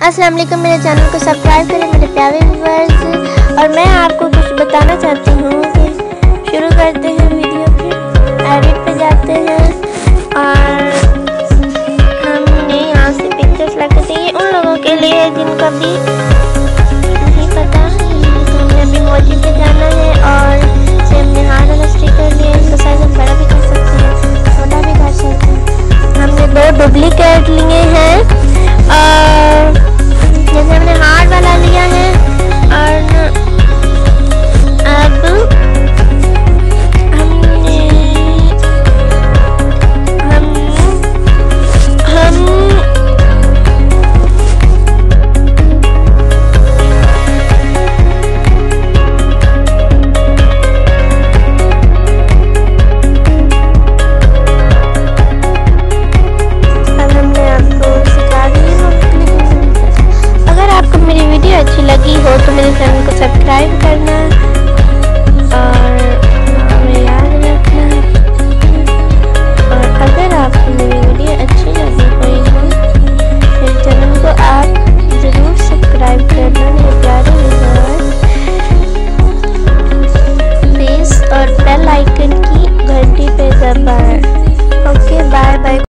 अस्सलाम वालेकुम, मेरे चैनल को सब्सक्राइब करें मेरे प्यारे व्यूअर्स। और मैं आपको कुछ बताना चाहती हूँ कि शुरू करते हैं वीडियो पे, एडिट पे जाते हैं और हमने यहाँ से पिक्चर्स लगाते हैं। ये उन लोगों के लिए है जिनका भी नहीं पता। हमने अभी मोजी पे जाना है और से हमने हार्ड वाला स्टिकर लिया। इसका साइज हम बड़ा भी कर सकते हैं, छोटा भी कर सकते हैं। हमने 2 डुप्लीकेट लिए हैं